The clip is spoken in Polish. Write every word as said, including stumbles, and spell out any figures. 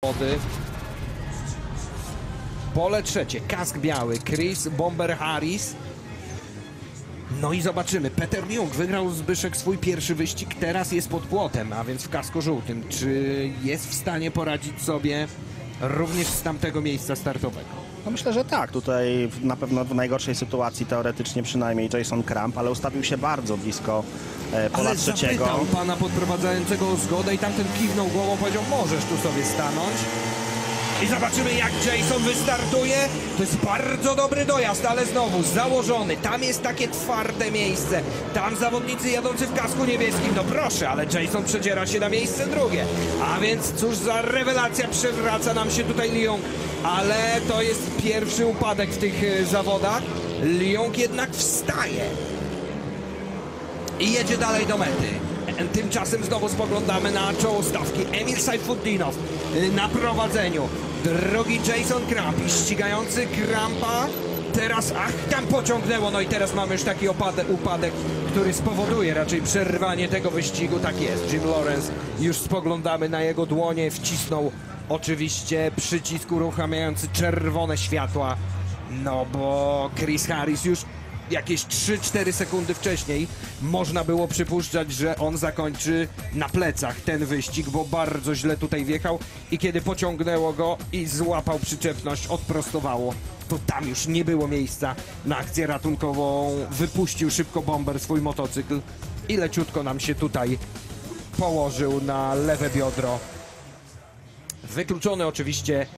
wody. Pole trzecie, kask biały, Chris Bomber Harris. No i zobaczymy, Peter Jung wygrał Zbyszek swój pierwszy wyścig, teraz jest pod płotem, a więc w kasku żółtym. Czy jest w stanie poradzić sobie również z tamtego miejsca startowego? No myślę, że tak. Tutaj na pewno w najgorszej sytuacji teoretycznie przynajmniej Jason Kramp, ale ustawił się bardzo blisko e, pola Ale trzeciego. zapytał pana podprowadzającego o zgodę i tamten kiwnął głową, powiedział, możesz tu sobie stanąć. I zobaczymy, jak Jason wystartuje. To jest bardzo dobry dojazd, ale znowu założony. Tam jest takie twarde miejsce. Tam zawodnicy jadący w kasku niebieskim. No proszę, ale Jason przedziera się na miejsce drugie. A więc cóż za rewelacja, przewraca nam się tutaj Leung. Ale to jest pierwszy upadek w tych e, zawodach. Leung jednak wstaje. I jedzie dalej do mety. Tymczasem znowu spoglądamy na czoło stawki. Emil Sajfutdinow na prowadzeniu. Drogi Jason Kramp i ścigający Krampa. Teraz, ach, tam pociągnęło. No i teraz mamy już taki opadek, upadek, który spowoduje raczej przerwanie tego wyścigu. Tak jest, Jim Lawrence. Już spoglądamy na jego dłonie. Wcisnął oczywiście przycisk uruchamiający czerwone światła. No bo Chris Harris już jakieś trzy cztery sekundy wcześniej można było przypuszczać, że on zakończy na plecach ten wyścig, bo bardzo źle tutaj wjechał i kiedy pociągnęło go i złapał przyczepność, odprostowało, to tam już nie było miejsca na akcję ratunkową. Wypuścił szybko Bomber swój motocykl i leciutko nam się tutaj położył na lewe biodro. Wykluczony oczywiście